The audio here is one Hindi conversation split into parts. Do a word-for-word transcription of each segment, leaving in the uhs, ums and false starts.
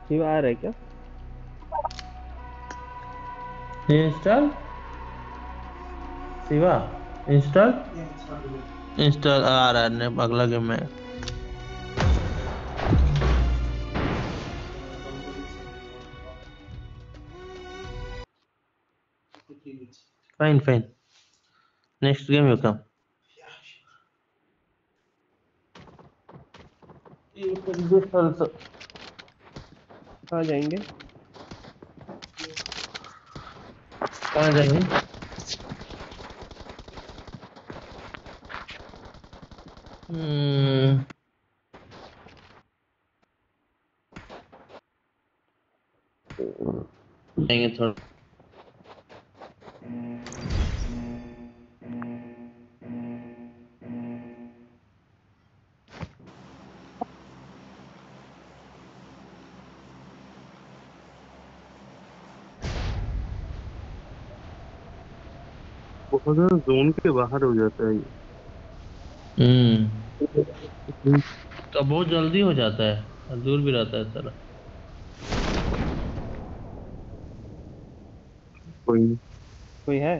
शिवा आ रहा है क्या? इंस्टॉल शिवा इंस्टॉल इंस्टॉल आ रहा है। अगला गेम में fine fine next game you come कहाँ जाएंगे? कहाँ जाएंगे? हम्म जाएंगे थोड़ा। बहुत ज्यादा जोन के बाहर हो जाता है ये। हम्म तो बहुत जल्दी हो जाता है और दूर भी रहता है सारा। कोई नहीं कोई है?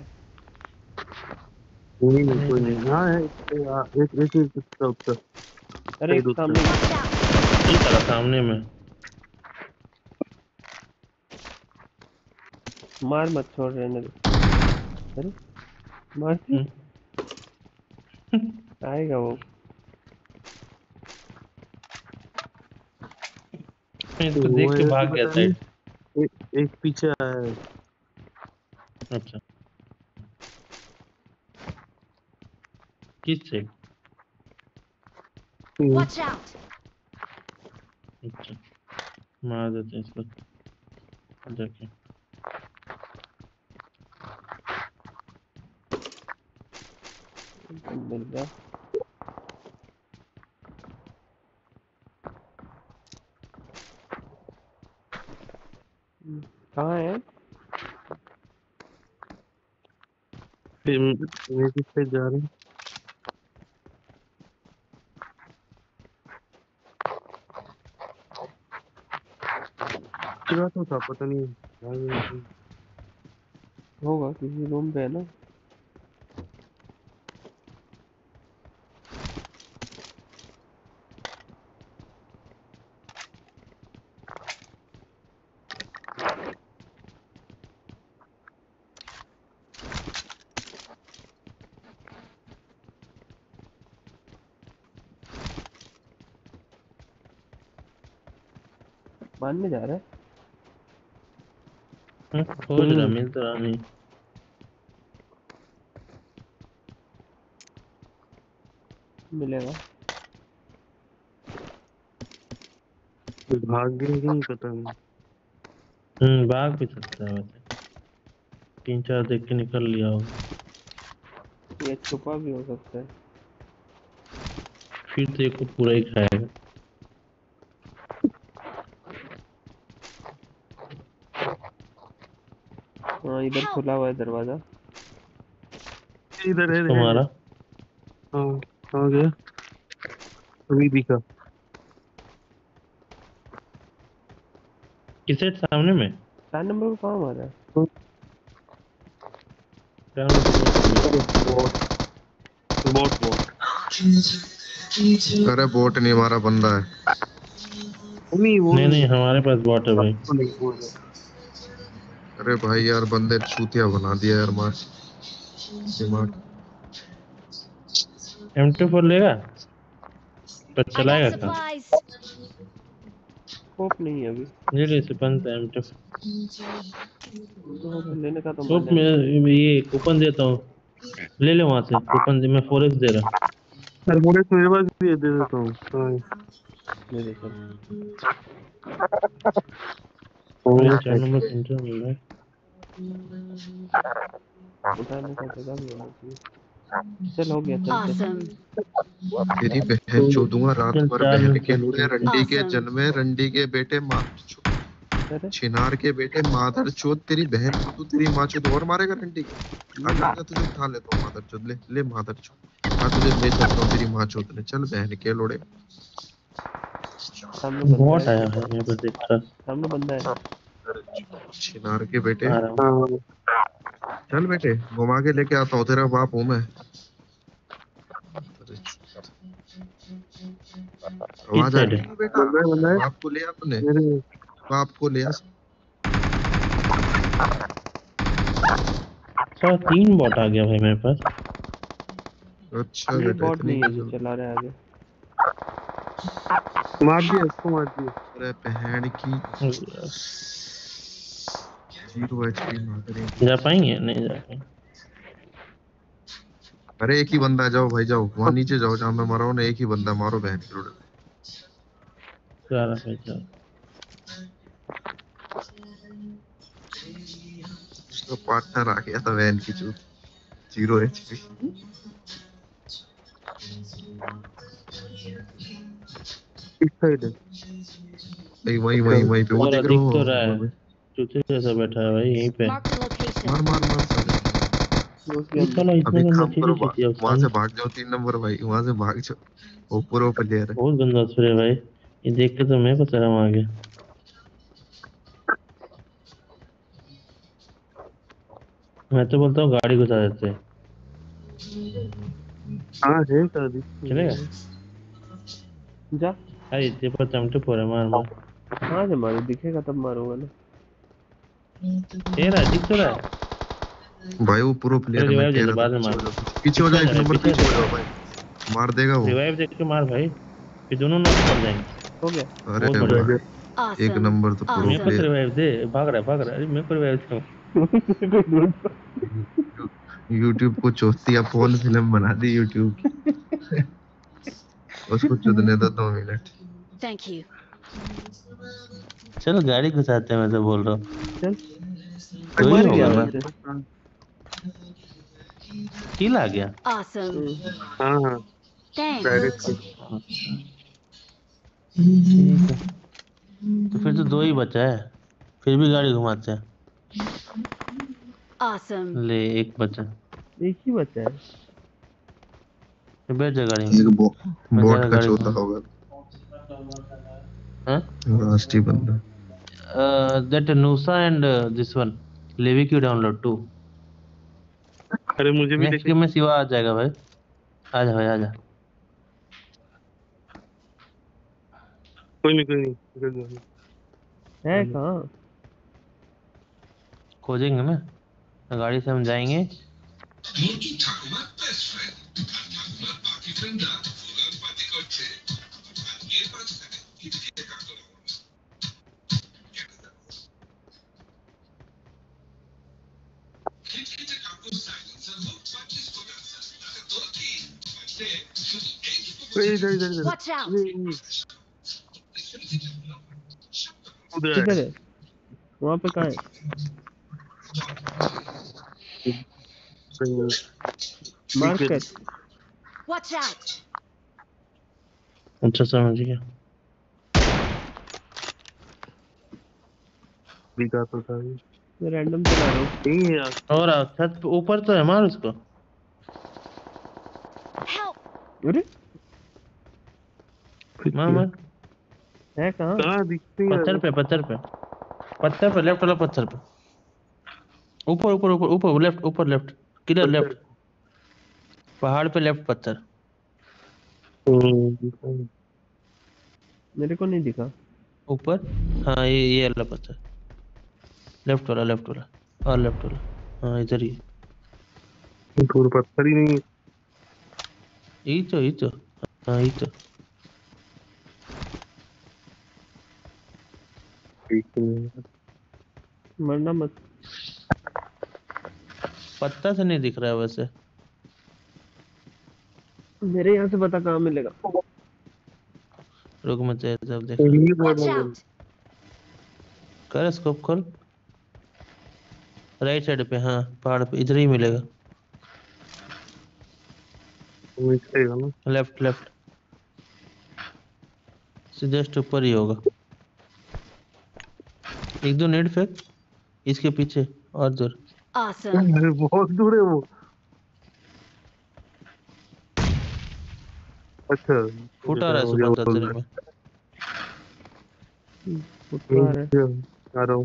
कोई नहीं नहीं कोई नहीं नहीं हाँ है एक एक एक एक उसका उसका अरे शायद उसका सामने Watch out! ये सारा सामने में। मार मत, छोड़ रहने दे। अरे मार दे। हम्म, आएगा वो। मैं तो इसको वो देख के है कि भाग गया पता नहीं साइड। एक, एक पीछे आया है। अच्छा किस साइड? हम्म, Watch out! अच्छा मार देते हैं इसको जाके। मिल गया। कहाँ है? फिर ये किस पे जा रहे हैं पूरा तो था पता नहीं हाँ, होगा किसी रूम पे है ना। मारने जा रहा है। हम्म, खोज रहा हम्म, मिल तो रहा नहीं। मिलेगा। भाग गए कि नहीं पता नहीं। हम्म भाग भी सकता है वैसे। तीन चार देख के निकल लिया होगा। ये छुपा भी हो सकता है। फिर तो एक को पूरा ही खाएगा। हाँ इधर Help! खुला हुआ है दरवाजा। इधर है इसको है है। मारा। हाँ कहाँ गया अभी दिखा किस साइड सामने में? चार नंबर को कहाँ मारा है? तो क्या हम लोग तो बहुत दूर है। बॉट बॉट बॉट अरे बोट नहीं हमारा बंदा है। नहीं वो नहीं नहीं नहीं हमारे पास बॉट है भाई। वो नहीं वो नहीं। अरे भाई यार बंदे ने चूतिया बना दिया यार मार दिमाग। एम टू फोर लेगा पर I got चलाएगा कहाँ? supplies! स्कोप नहीं है अभी। ले ले सुपन से एम टू। तो लेने का तो तो मन है। मैं ये कूपन देता हूँ। ले ले वहां से कूपन दे, मैं फोरेक्स दे रहा। थर्मोडेक्स मेरे पास भी है, दे देता हूँ हाँ ले ले चल। मुझे वो चार है। नंबर सेंटर मिल रहा है। उठाने का जगह भी होना चाहिए। चल हो गया, चलते। Awesome! तेरी बहन तो चोदूंगा रात चल भर चार बहन मिनट के तक लोड़े चलते हैं। रंडी के Awesome! जन्मे रंडी के बेटे माँ अरे छिनार के बेटे मादर चोद तेरी बहन को तू तेरी माँ चोद और मारेगा रंडी के। आजा आजा तुझे उठा लेता हूँ मादर चोद ले ले मादर चोद। हाँ तुझे ले चलता हूँ तेरी माँ चोद ले चल बहन के लोड़े। सामने बंदा बहुत है, आया है यहाँ पे देख रहा सामने बंदा है। छिनार के बेटे, आ रहा हूँ। हाँ चल बेटे घुमा के लेके आता हूँ, तेरा बाप हूँ मैं। अरे किस आवाज आ साइड रही है? है बेटा? बंदा है बंदा है बाप को ले अपने, मेरे। बाप को ले आ। सर तीन बॉट आ गया भाई मेरे पास। अच्छा ये बेटा बॉट इतनी नहीं है की जो जरूरत। चला रहा है आगे। मार दिया इसको, मार दिया। अरे बहन की जीरो एचपी मार रही है। जा पाएंगे? नहीं जा पाएंगे। अरे एक ही बंदा है, जाओ भाई जाओ, वहां नीचे जाओ जहां मैं मरा हूं ना, एक ही बंदा है, मारो बहन की लोड़े। जा रहा भाई जा। उसका पार्टनर आ गया था बहन की चूत, जीरो एचपी। इस साइड है। वही वही वही वही पे वो और देख रहे अधिक तो रहा है, हो। चूते जैसा बैठा है भाई यहीं पे। Marked a location. मार मार मार साले। घुस ये गया साला इतना अभी गंदा काम चीजें करो, छीती है वहां अफसान। से भाग जाओ, तीन नंबर भाई वहां से भाग जाओ, वो प्रो प्लेयर है। बहुत गंदा स्प्रे भाई, ये देख के तो मेरे को शर्म आ गया। मैं तो बोलता हूँ गाड़ी घुसा देते हैं। हाँ है शादी। चलेगा? जा, अरे इतने पर चमटे फोड़े, मार मार। कहाँ से मारू? दिखेगा तब मारूंगा ना। ये रहा, दिख तो रहा है। भाई वो प्रो प्लेयर चलो है, मैं रिवाइव दे कह दे, रहा था बाद में पीछे मार। हो जाओ, पीछे हो जाओ, पीछे एक जा, नंबर पीछे पीछे हो जा। जाओ भाई, मार देगा वो। रिवाइव देख के मार भाई, फिर दोनों नॉक कर जाएंगे। हो गया। अरे बहुत बढ़िया। भाई एक Awesome. नंबर तो प्रो मेरे को तो Awesome. प्लेयर। रिवाइव दे, भाग रहा है भाग रहा है, अरे मेरे को रिवाइव दे। यूट्यूब को चौथिया फोन फिल्म बना दी यूट्यूब की। उसको चुदने दो दो मिनट। Thank you. चलो गाड़ी घुसाते हैं, मैं तो बोल रहा हूँ। चल, तो ही मर होगा गया ना। वैसे। किल आ गया। Awesome. हम्म, हाँ हाँ Thanks. डायरेक्ट। ठीक है, तो फिर तो दो ही बचा है, फिर भी गाड़ी घुमाते हैं। Awesome. ले एक बचा, एक ही बचा है। फिर बैठ जा गाड़ी में, एक बो, मैं जा बोट रहा का गाड़ी चौथा घुमा। होगा हाँ, राष्ट्रीय बंदा। दैट नूसा एंड दिस वन लेवी क्यू डाउनलोड टू। अरे मुझे भी नेक्स्ट लेके। गेम में सिवा आ जाएगा भाई। आ जा भाई आ जा। कोई नहीं कोई नहीं निकल जाओ। है कहाँ? खोजेंगे ना, गाड़ी से हम जाएंगे। अरे इधर इधर इधर। Watch out. ये, ये, उधर किधर है। है? वहाँ पे कहाँ है? सही है। मार्क कर। Watch out. अच्छा समझ गया। दिखा तो था ये। मैं रैंडम चला रहा हूँ। नहीं है यार। और आ, छत पे ऊपर तो है, मार उसको। Help. अरे मार मार। है कहाँ? कहाँ दिखते हैं पत्थर यार। पे पत्थर पे पत्थर पे, लेफ्ट वाला पत्थर पे। ऊपर ऊपर ऊपर ऊपर लेफ्ट, ऊपर लेफ्ट, किधर लेफ्ट? पहाड़ पे लेफ्ट पत्थर। हम्म, मेरे को नहीं दिखा। ऊपर, हाँ ये ये वाला पत्थर, लेफ्ट वाला लेफ्ट वाला और लेफ्ट वाला, हाँ इधर ही। दूर पत्थर ही नहीं है। यही तो, यही तो, हाँ यही तो। ठीक है। मरना मत। पत्ता से नहीं दिख रहा है वैसे। मेरे यहाँ से पता कहाँ मिलेगा? रुक मैं तेरे तरफ देख रहा हूँ। ये बहुत Watch मंगल। out. कर स्कोप खोल, राइट साइड पे, हाँ पहाड़ पे इधर ही मिलेगा। मिलेगा ना। लेफ्ट लेफ्ट, जस्ट ऊपर ही होगा। एक दो नेट फेंक इसके पीछे और दूर। Awesome. अरे बहुत दूर है वो। अच्छा फुट आ रहा है मुझे सुबह बोल तेरे रहा में। फुटवा रहा है। आ रहा हूँ।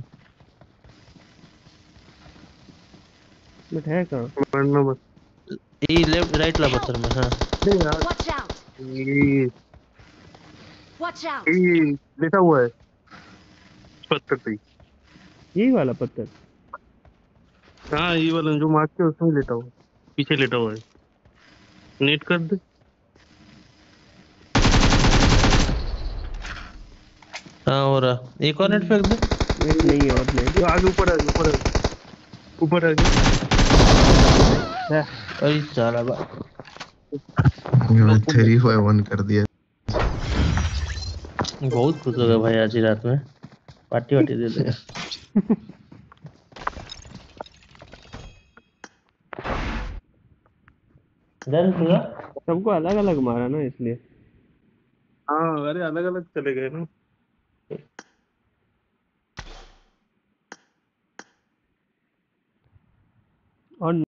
बट है कहाँ? मरना मत। ये लेफ्ट राइट ला पत्थर में। हाँ अरे यार, Watch out! ये Watch out! ये लेटा हुआ है पत्थर पे ही। यही वाला पत्थर? हाँ, ये वाला जो मार के उसमें लेटा हुआ है, पीछे लेटा हुआ है। नेट कर दे। हाँ हो रहा, एक और नेट फेंक दे। नेट नहीं है, और नहीं ये आगे ऊपर आगे ऊपर आगे ऊपर आगे। है। अरे साला बा थ्री फाइव वन कर दिया। बहुत खुश हो गया भाई आज ही रात में, पार्टी वार्टी दे देगा। डन पूरा। सबको अलग अलग मारा ना, इसलिए। हाँ, अरे अलग अलग चले गए ना। और